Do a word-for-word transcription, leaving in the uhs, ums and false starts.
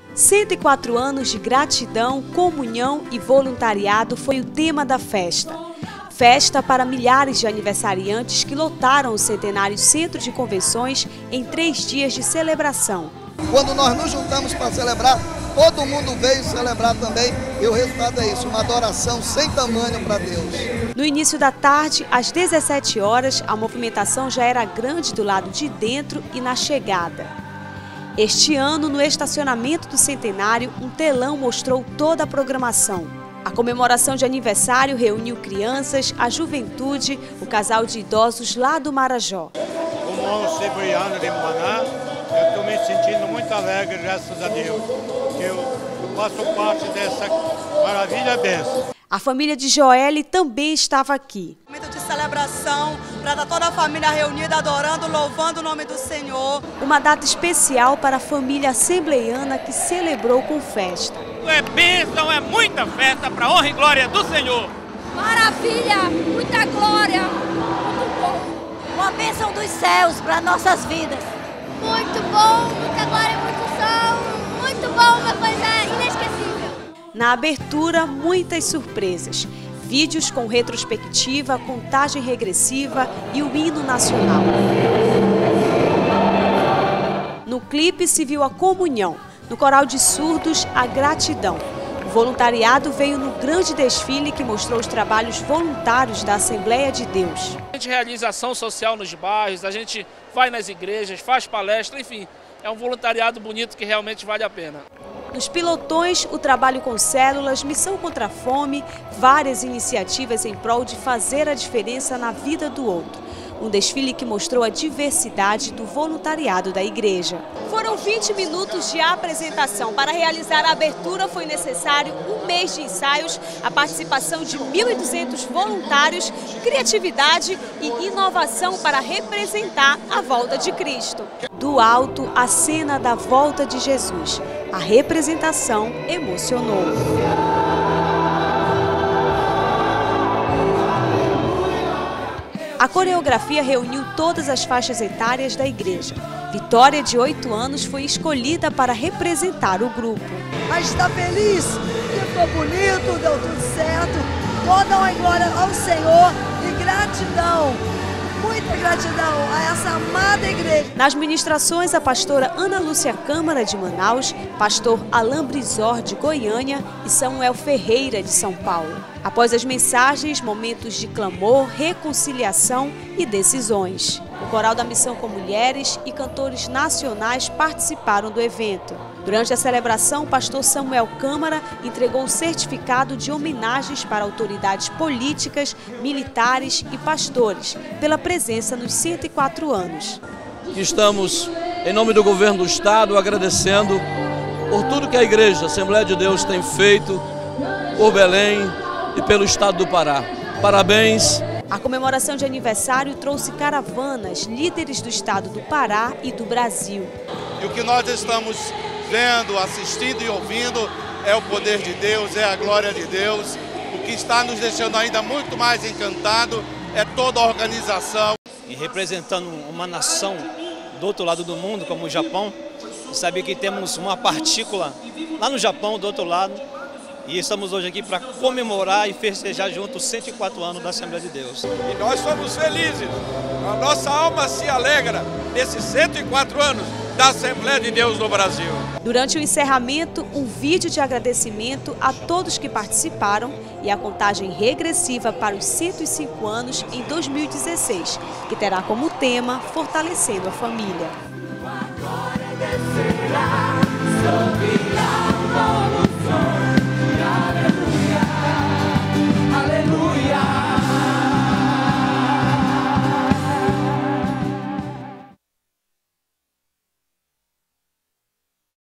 cento e quatro anos de gratidão, comunhão e voluntariado foi o tema da festa. Festa para milhares de aniversariantes que lotaram o centenário Centro de Convenções em três dias de celebração. Quando nós nos juntamos para celebrar, todo mundo veio celebrar também e o resultado é isso, uma adoração sem tamanho para Deus. No início da tarde, às dezessete horas, a movimentação já era grande do lado de dentro e na chegada. Este ano, no estacionamento do centenário, um telão mostrou toda a programação. A comemoração de aniversário reuniu crianças, a juventude, o casal de idosos lá do Marajó. Como sebriano de Maná, eu estou me sentindo muito alegre, graças a Deus, que eu, eu faço parte dessa maravilha benção. A família de Joelle também estava aqui. Momento de celebração, para estar toda a família reunida, adorando, louvando o nome do Senhor. Uma data especial para a família assembleiana que celebrou com festa. É bênção, é muita festa para a honra e glória do Senhor. Maravilha, muita glória, muito bom. Uma bênção dos céus para nossas vidas. Muito bom, muita glória, muito som, muito bom, uma coisa inesquecível. Na abertura, muitas surpresas. Vídeos com retrospectiva, contagem regressiva e o hino nacional. No clipe se viu a comunhão, no coral de surdos, a gratidão. O voluntariado veio no grande desfile que mostrou os trabalhos voluntários da Assembleia de Deus. A gente realiza ação social nos bairros, a gente vai nas igrejas, faz palestra, enfim, é um voluntariado bonito que realmente vale a pena. Nos pilotões, o trabalho com células, missão contra a fome, várias iniciativas em prol de fazer a diferença na vida do outro. Um desfile que mostrou a diversidade do voluntariado da igreja. Foram vinte minutos de apresentação. Para realizar a abertura foi necessário um mês de ensaios, a participação de mil e duzentos voluntários, criatividade e inovação para representar a volta de Cristo. Do alto, a cena da volta de Jesus. A representação emocionou. A coreografia reuniu todas as faixas etárias da igreja. Vitória, de oito anos, foi escolhida para representar o grupo. A gente está feliz, que ficou bonito, deu tudo certo. Toda a glória ao Senhor e gratidão, muita gratidão a essa amada igreja. Nas ministrações, a pastora Ana Lúcia Câmara, de Manaus, pastor Alain Brizor, de Goiânia e Samuel Ferreira, de São Paulo. Após as mensagens, momentos de clamor, reconciliação e decisões. O coral da Missão com Mulheres e cantores nacionais participaram do evento. Durante a celebração, o pastor Samuel Câmara entregou o certificado de homenagens para autoridades políticas, militares e pastores, pela presença nos cento e quatro anos. Estamos, em nome do governo do Estado, agradecendo por tudo que a Igreja, a Assembleia de Deus, tem feito por Belém e pelo Estado do Pará. Parabéns! A comemoração de aniversário trouxe caravanas, líderes do Estado do Pará e do Brasil. E o que nós estamos vendo, assistindo e ouvindo é o poder de Deus, é a glória de Deus. O que está nos deixando ainda muito mais encantado é toda a organização. E representando uma nação do outro lado do mundo, como o Japão, sabe que temos uma partícula lá no Japão, do outro lado, e estamos hoje aqui para comemorar e festejar junto os cento e quatro anos da Assembleia de Deus. E nós somos felizes, a nossa alma se alegra nesses cento e quatro anos da Assembleia de Deus no Brasil. Durante o encerramento, um vídeo de agradecimento a todos que participaram e a contagem regressiva para os cento e cinco anos em dois mil e dezesseis, que terá como tema Fortalecendo a Família.